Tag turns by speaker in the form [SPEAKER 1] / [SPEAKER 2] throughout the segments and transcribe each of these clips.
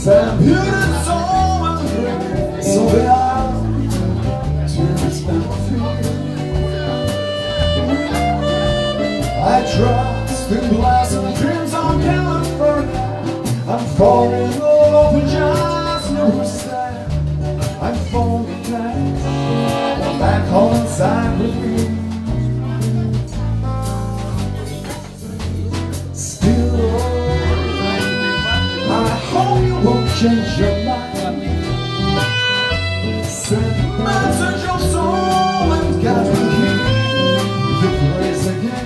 [SPEAKER 1] Some beautiful soul and grace, so they are to respect you. I trust in blossom dreams on California. I'm falling in love with just no step. I'm falling back home inside with you. Still, I hope you won't change your mind. Send a message of soul and God will hear your praise again.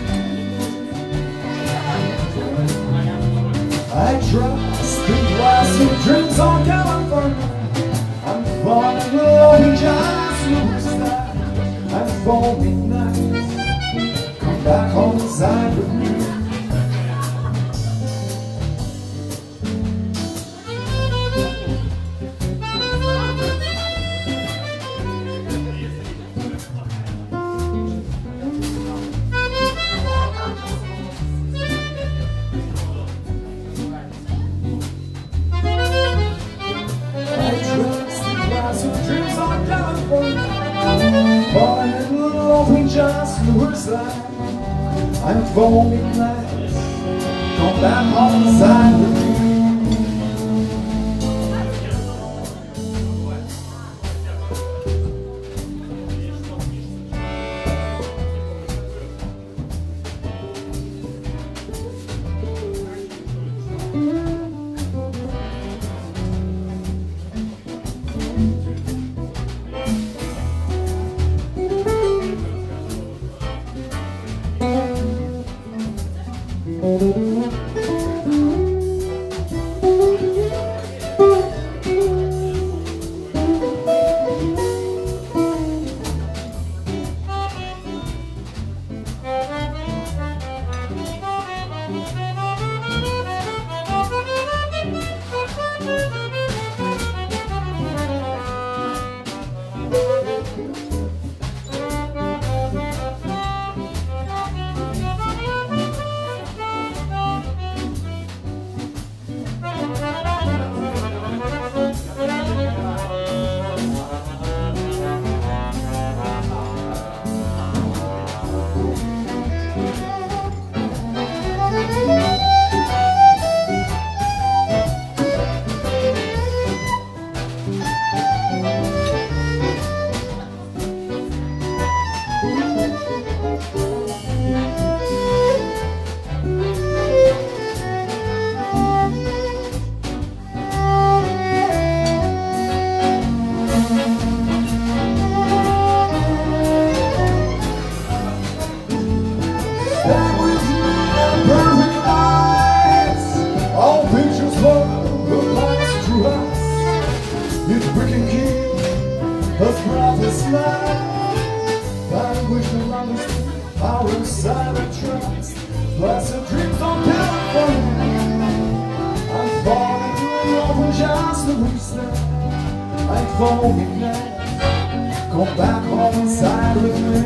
[SPEAKER 1] I trust in glassy dreams on California. I'm falling in love with just your style. I'm falling nice. Come back home inside with me. Dreams on California, falling in love with just your side. I'm falling nice. Come back home inside with me. Us brothers life, I wish the longest our inside of trust. Blessed dreams on California. I'm falling in love with just the reason. I'm falling now. Come back home inside with me.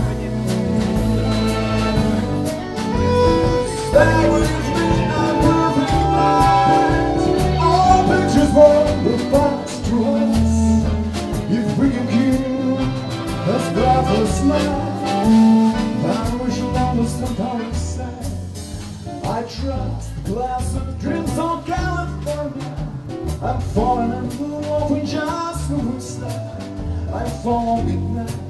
[SPEAKER 1] Stay with me, I'm perfect light. All pictures for the past to us. If we can kill us breathless life, I wish you understood how it's sad. I trust the glass of dreams on California. I'm falling in love with just the style. I'm falling now.